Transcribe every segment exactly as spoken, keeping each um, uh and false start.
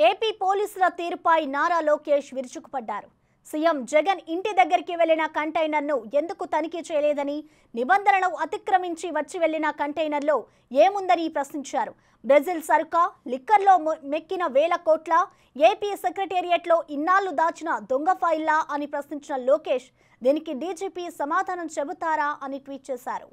AP పోలీసుల తీరుపై నారా లోకేష్ విరుచుకుపడ్డారు. సీఎం జగన్ ఇంటి దగ్గరికి వెళ్లిన కంటైనర్ను ఎందుకు తనిఖీ చేయలేదని, నిబంధనలను అతిక్రమించి వచ్చి వెళ్లిన కంటైనర్లో ఏముందని ప్రశ్నించారు. బ్రెజిల్ సరుకా, లిక్కర్లో మెక్కిన వేల కోట్ల, ఏపీ సెక్రటేరియట్లో ఇన్నాళ్లు దాచిన దొంగ ఫైల్లా అని ప్రశ్నించిన లోకేష్ దీనికి డీజీపీ సమాధానం చెబుతారా అని ట్వీట్ చేశారు.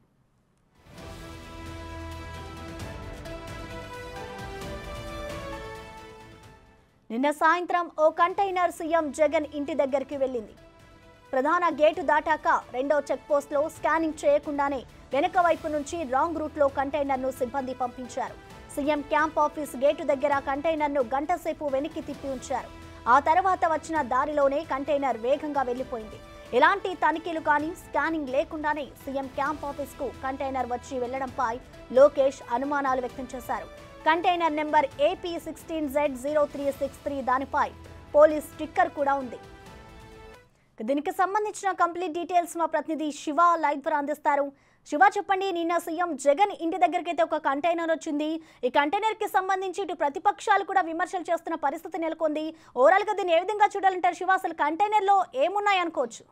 నిన్న సాయంత్రం ఓ కంటైనర్ సీఎం జగన్ ఇంటి దగ్గరికి వెళ్ళింది. ప్రధాన గేటు దాటాక రెండో చెక్ పోస్ట్లో స్కానింగ్ చేయకుండానే వెనక వైపు నుంచి రాంగ్ రూట్లో కంటైనర్ను సిబ్బంది పంపించారు. సీఎం క్యాంప్ ఆఫీస్ గేటు దగ్గర కంటైనర్ను గంట సేపు వెనక్కి తిప్పి ఉంచారు. ఆ తర్వాత వచ్చిన దారిలోనే కంటైనర్ వేగంగా వెళ్లిపోయింది. ఎలాంటి తనిఖీలు కానీ స్కానింగ్ లేకుండానే సీఎం క్యాంప్ ఆఫీస్కు కంటైనర్ వచ్చి వెళ్లడంపై లోకేష్ అనుమానాలు వ్యక్తం చేశారు. Container number AP sixteen Z zero three six three దానిపై పోలీస్ స్టిక్కర్ కూడా ఉంది. దీనికి సంబంధించిన కంప్లీట్ డీటెయిల్స్ మా ప్రతినిధి శివ లైవ్ ద్వారా అందిస్తారు. శివ, చెప్పండి, నిన్న సీఎం జగన్ ఇంటి దగ్గరికి అయితే ఒక కంటైనర్ వచ్చింది. ఈ కంటైనర్ కి సంబంధించి ఇటు ప్రతిపక్షాలు కూడా విమర్శలు చేస్తున్న పరిస్థితి నెలకొంది. ఓవరాల్ గా దీన్ని ఏ విధంగా చూడాలంటారు శివ? అసలు కంటైనర్ లో ఏమున్నాయి అనుకోవచ్చు?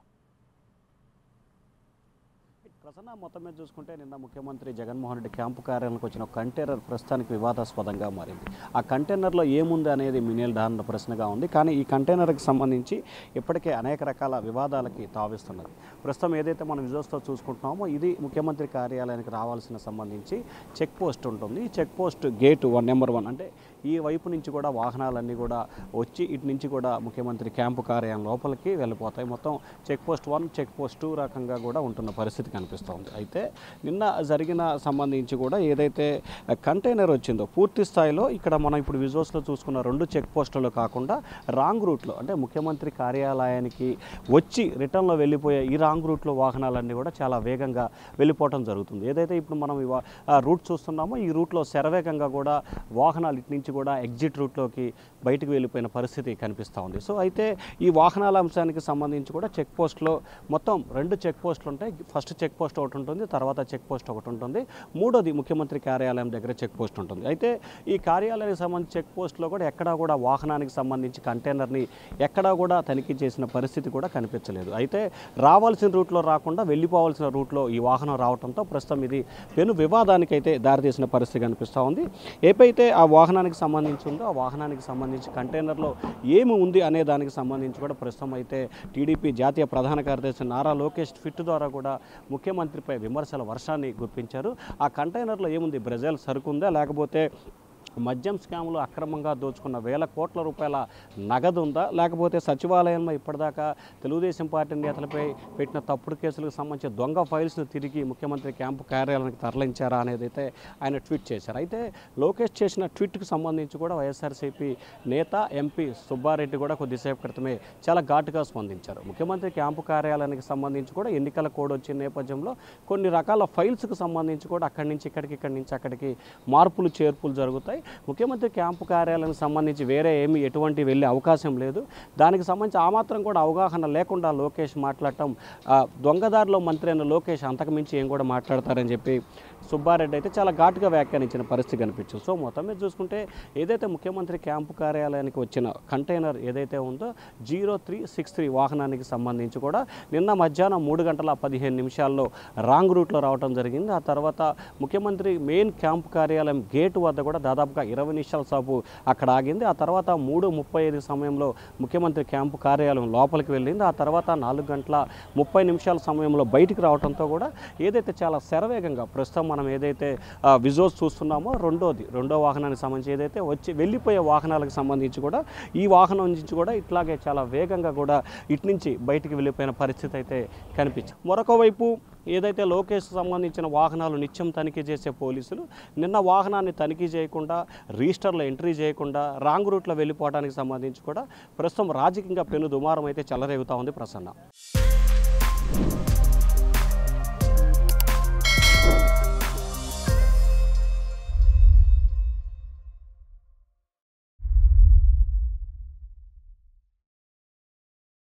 ప్రసన్న, మొత్తం మీద చూసుకుంటే నిన్న ముఖ్యమంత్రి జగన్మోహన్ రెడ్డి క్యాంపు కార్యాలయానికి వచ్చిన కంటైనర్ ప్రస్తుతానికి వివాదాస్పదంగా మారింది. ఆ కంటైనర్లో ఏముంది అనేది మినిల్దారణ ప్రశ్నగా ఉంది. కానీ ఈ కంటైనర్కి సంబంధించి ఇప్పటికే అనేక రకాల వివాదాలకి తావిస్తున్నది. ప్రస్తుతం ఏదైతే మనం విజువల్స్తో చూసుకుంటున్నామో ఇది ముఖ్యమంత్రి కార్యాలయానికి రావాల్సిన సంబంధించి చెక్ పోస్ట్ ఉంటుంది. ఈ check post gate one number one అంటే ఈ వైపు నుంచి కూడా వాహనాలన్నీ కూడా వచ్చి ఇటు నుంచి కూడా ముఖ్యమంత్రి క్యాంపు కార్యాలయం లోపలికి వెళ్ళిపోతాయి. మొత్తం check post one, check post two రకంగా కూడా ఉంటున్న పరిస్థితి కనిపిస్తుంది. అయితే నిన్న జరిగిన సంబంధించి కూడా ఏదైతే కంటైనర్ వచ్చిందో పూర్తి స్థాయిలో ఇక్కడ మనం ఇప్పుడు విజువల్స్లో చూసుకున్న రెండు చెక్ పోస్టులు కాకుండా రాంగ్ రూట్లో అంటే ముఖ్యమంత్రి కార్యాలయానికి వచ్చి రిటర్న్లో వెళ్ళిపోయే ఈ రాంగ్ రూట్లో వాహనాలన్నీ కూడా చాలా వేగంగా వెళ్ళిపోవడం జరుగుతుంది. ఏదైతే ఇప్పుడు మనం రూట్ చూస్తున్నామో ఈ రూట్లో శరవేగంగా కూడా వాహనాలు ఇటు నుంచి కూడా ఎగ్జిట్ రూట్లోకి బయటకు వెళ్ళిపోయిన పరిస్థితి కనిపిస్తూ ఉంది. సో అయితే ఈ వాహనాల అంశానికి సంబంధించి కూడా చెక్ పోస్ట్లో మొత్తం రెండు చెక్ పోస్టులు ఉంటాయి. ఫస్ట్ చెక్ పోస్ట్ ఒకటి ఉంటుంది, తర్వాత చెక్ పోస్ట్ ఒకటి ఉంటుంది, మూడోది ముఖ్యమంత్రి కార్యాలయం దగ్గర చెక్ పోస్ట్ ఉంటుంది. అయితే ఈ కార్యాలయానికి సంబంధించి చెక్ పోస్ట్లో కూడా ఎక్కడా కూడా వాహనానికి సంబంధించి కంటైనర్ని ఎక్కడా కూడా తనిఖీ చేసిన పరిస్థితి కూడా కనిపించలేదు. అయితే రావాల్సిన రూట్లో రాకుండా వెళ్ళిపోవాల్సిన రూట్లో ఈ వాహనం రావడంతో ప్రస్తుతం ఇది పెను వివాదానికి అయితే దారితీసిన పరిస్థితి కనిపిస్తూ ఉంది. ఏపైతే ఆ వాహనానికి సంబంధించి ఉందో ఆ వాహనానికి సంబంధించి కంటైనర్లో ఏమి ఉంది అనే దానికి సంబంధించి కూడా ప్రస్తుతం అయితే టీడీపీ జాతీయ ప్రధాన కార్యదర్శి నారా లోకేష్ ట్విట్ ద్వారా కూడా ముఖ్యమంత్రిపై విమర్శల వర్షాన్ని గుప్పించారు. ఆ కంటైనర్లో ఏముంది, బ్రెజిల్ సరుకు ఉందా, లేకపోతే మద్యం స్కామ్లో అక్రమంగా దోచుకున్న వేల కోట్ల రూపాయల నగదు ఉందా, లేకపోతే సచివాలయంలో ఇప్పటిదాకా తెలుగుదేశం పార్టీ నేతలపై పెట్టిన తప్పుడు కేసులకు సంబంధించి దొంగ ఫైల్స్ను తిరిగి ముఖ్యమంత్రి క్యాంపు కార్యాలయానికి తరలించారా అనేది అయితే ఆయన ట్వీట్ చేశారు. అయితే లోకేష్ చేసిన ట్వీట్కి సంబంధించి కూడా వైఎస్ఆర్సీపీ నేత ఎంపీ సుబ్బారెడ్డి కూడా కొద్దిసేపు క్రితమే చాలా ఘాటుగా స్పందించారు. ముఖ్యమంత్రి క్యాంపు కార్యాలయానికి సంబంధించి కూడా ఎన్నికల కోడ్ వచ్చిన నేపథ్యంలో కొన్ని రకాల ఫైల్స్కి సంబంధించి కూడా అక్కడి నుంచి ఇక్కడికి ఇక్కడి నుంచి అక్కడికి మార్పులు చేర్పులు జరుగుతాయి. ముఖ్యమంత్రి క్యాంపు కార్యాలయానికి సంబంధించి వేరే ఏమి ఎటువంటి వెళ్ళే అవకాశం లేదు. దానికి సంబంధించి ఆ మాత్రం కూడా అవగాహన లేకుండా లోకేష్ మాట్లాడటం, దొంగదారిలో మంత్రి అయిన లోకేష్ అంతకుమించి ఏం కూడా మాట్లాడతారని చెప్పి సుబ్బారెడ్డి అయితే చాలా ఘాటుగా వ్యాఖ్యానించిన పరిస్థితి కనిపించింది. సో మొత్తం మీద చూసుకుంటే ఏదైతే ముఖ్యమంత్రి క్యాంపు కార్యాలయానికి వచ్చిన కంటైనర్ ఏదైతే ఉందో జీరో త్రీ సిక్స్ త్రీ వాహనానికి సంబంధించి కూడా నిన్న మధ్యాహ్నం మూడు గంటల పదిహేను నిమిషాల్లో రాంగ్ రూట్లో రావడం జరిగింది. ఆ తర్వాత ముఖ్యమంత్రి మెయిన్ క్యాంపు కార్యాలయం గేటు వద్ద కూడా దాదాపుగా ఇరవై నిమిషాల సేపు అక్కడ ఆగింది. ఆ తర్వాత మూడు ముప్పై ఐదు సమయంలో ముఖ్యమంత్రి క్యాంపు కార్యాలయం లోపలికి వెళ్ళింది. ఆ తర్వాత నాలుగు గంటల ముప్పై నిమిషాల సమయంలో బయటికి రావడంతో కూడా ఏదైతే చాలా శరవేగంగా ప్రస్తుతం మనం ఏదైతే విజువల్స్ చూస్తున్నామో రెండోది రెండో వాహనానికి సంబంధించి ఏదైతే వచ్చి వెళ్ళిపోయే వాహనాలకు సంబంధించి కూడా ఈ వాహనం నుంచి కూడా ఇట్లాగే చాలా వేగంగా కూడా ఇటు నుంచి బయటికి వెళ్ళిపోయిన పరిస్థితి అయితే కనిపించింది. మరొక వైపు ఏదైతే లోకేష్ సంబంధించిన వాహనాలు నిత్యం తనిఖీ చేసే పోలీసులు నిన్న వాహనాన్ని తనిఖీ చేయకుండా రిజిస్టర్లో ఎంట్రీ చేయకుండా రాంగ్ రూట్లో వెళ్ళిపోవడానికి సంబంధించి కూడా ప్రస్తుతం రాజకీయంగా పెను దుమారం అయితే చెలరేగుతూ ఉంది. ప్రసన్న.